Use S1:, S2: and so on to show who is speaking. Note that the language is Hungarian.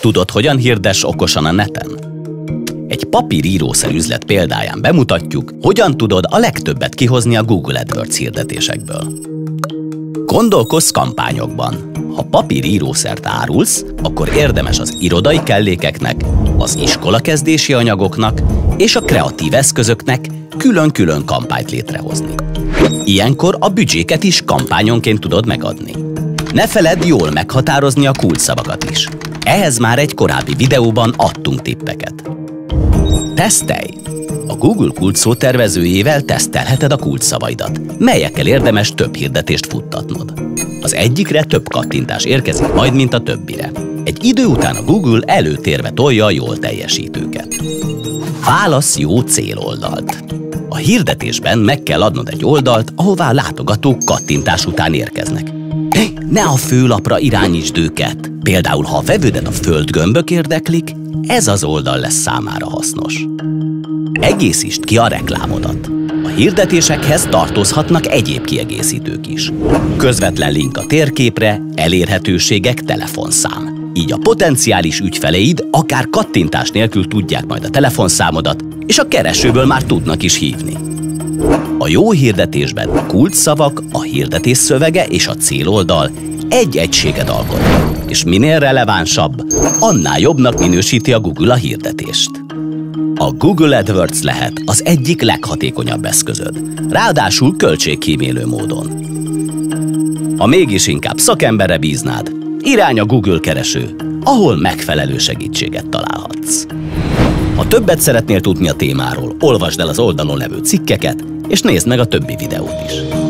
S1: Tudod, hogyan hirdess okosan a neten? Egy papírírószer üzlet példáján bemutatjuk, hogyan tudod a legtöbbet kihozni a Google AdWords hirdetésekből. Gondolkozz kampányokban. Ha papírírószert árulsz, akkor érdemes az irodai kellékeknek, az iskolakezdési anyagoknak és a kreatív eszközöknek külön-külön kampányt létrehozni. Ilyenkor a büdzséket is kampányonként tudod megadni. Ne feledd jól meghatározni a kulcsszavakat is. Ehhez már egy korábbi videóban adtunk tippeket. Tesztelj! A Google kulcsszó tervezőjével tesztelheted a kulcsszavaidat, melyekkel érdemes több hirdetést futtatnod. Az egyikre több kattintás érkezik majd, mint a többire. Egy idő után a Google előtérbe tolja a jól teljesítőket. Válasz jó céloldalt. A hirdetésben meg kell adnod egy oldalt, ahová a látogatók kattintás után érkeznek. Ne a főlapra irányítsd őket! Például, ha a vevődet a földgömbök érdeklik, ez az oldal lesz számára hasznos. Egészítsd ki a reklámodat. A hirdetésekhez tartozhatnak egyéb kiegészítők is. Közvetlen link a térképre, elérhetőségek, telefonszám. Így a potenciális ügyfeleid akár kattintás nélkül tudják majd a telefonszámodat, és a keresőből már tudnak is hívni. A jó hirdetésben a kulcsszavak, a hirdetés szövege és a céloldal egy egységet alkotnak, és minél relevánsabb, annál jobbnak minősíti a Google a hirdetést. A Google AdWords lehet az egyik leghatékonyabb eszközöd, ráadásul költségkímélő módon. Ha mégis inkább szakemberre bíznád, irány a Google kereső, ahol megfelelő segítséget találhatsz. Ha többet szeretnél tudni a témáról, olvasd el az oldalon levő cikkeket, és nézd meg a többi videót is.